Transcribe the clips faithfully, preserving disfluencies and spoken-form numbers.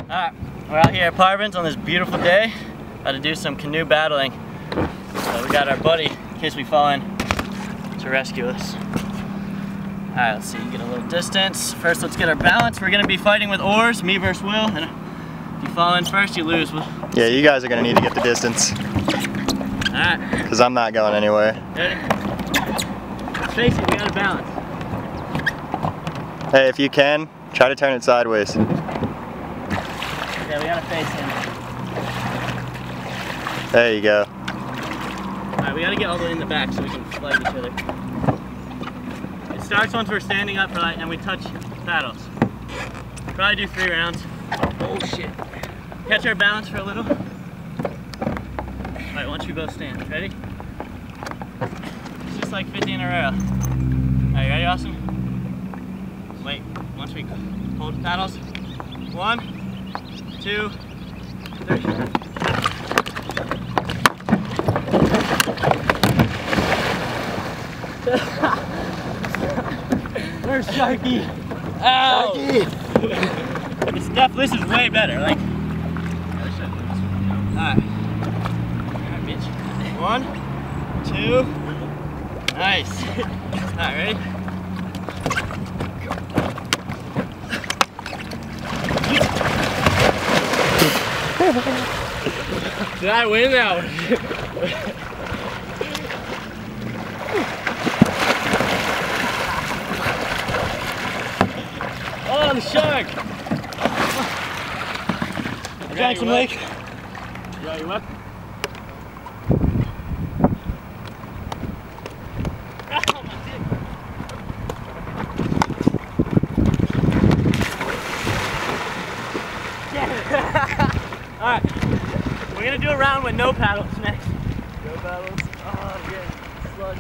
Alright, we're out here at Parvin's on this beautiful day. About to do some canoe battling. So we got our buddy, in case we fall in, to rescue us. Alright, let's see, get a little distance. First, let's get our balance. We're gonna be fighting with oars, me versus Will. And if you fall in first, you lose. Will. Yeah, you guys are gonna need to get the distance. Alright. Because I'm not going anywhere. Ready? Let's face it, we gotta balance. Hey, if you can, try to turn it sideways. Yeah, we gotta face him. There you go. Alright, we gotta get all the way in the back so we can fight each other. It starts once we're standing up for like, and we touch paddles. Probably do three rounds. Oh shit. Catch our balance for a little. Alright, once we both stand. Ready? It's just like fifty in a row. Alright, you ready, Austin? Wait, once we hold the paddles. One, two, three. Where's Sharky? Ow! Sharky! It's definitely, this is way better. Like, alright. Alright, bitch. One, two, nice. Alright, ready? Did I win that one? Oh, the shark! I drank some lake. You got your whip? Alright, we're gonna do a round with no paddles next. No paddles? Oh, yeah, slug.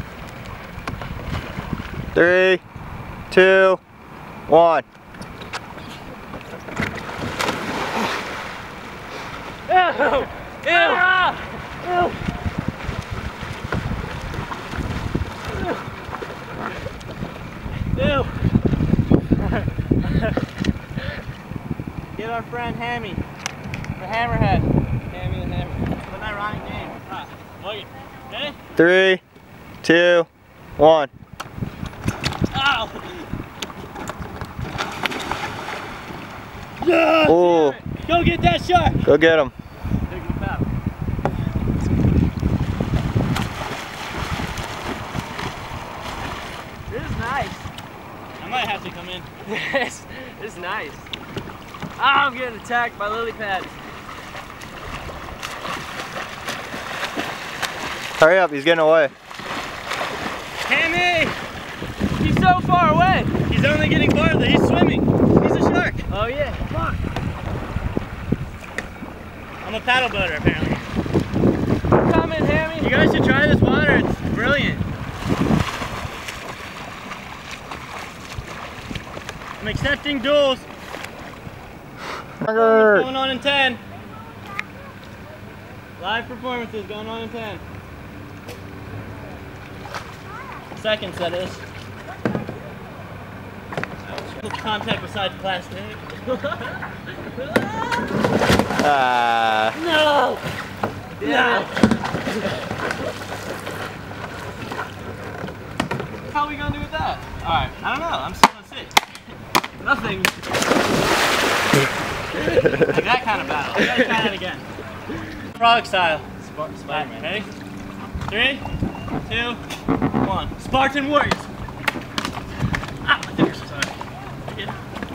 Three, two, one. Ew! Ew! Ew! Ew! Give our friend Hammy. The Hammerhead. Hammy the Hammer. What an ironic name. Ah, look it. Ready? Three, two, one. Ow! Yeah! Oh. Go get that shark! Go get him. This is nice. I might have to come in. This, this is nice. Oh, I'm getting attacked by lily pads. Hurry up, he's getting away. Hammy! He's so far away. He's only getting farther. He's swimming. He's a shark. Oh yeah. Fuck. I'm a paddle boater apparently. Come in, Hammy. You guys should try this water. It's brilliant. I'm accepting duels. Going on in ten. Live performances going on in ten. Seconds, that is. Contact besides plastic. Ah. No! No! How are we gonna do with that? Alright, I don't know. I'm still gonna sit. Nothing. Like that kind of battle. We gotta try that again. Frog style. Sp Spider-Man. Ready? Three, two, one. Spartan Warriors. Ah, my fingers. Sorry. Get it.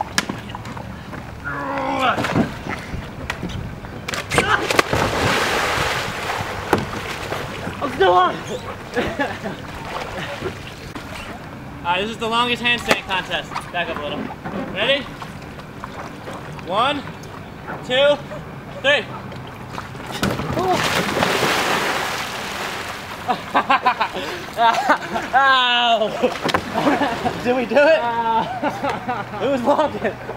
I'm still on. Alright, this is the longest handstand contest. Back up a little. Ready? One, two, three. Ow! Did we do it? It was long.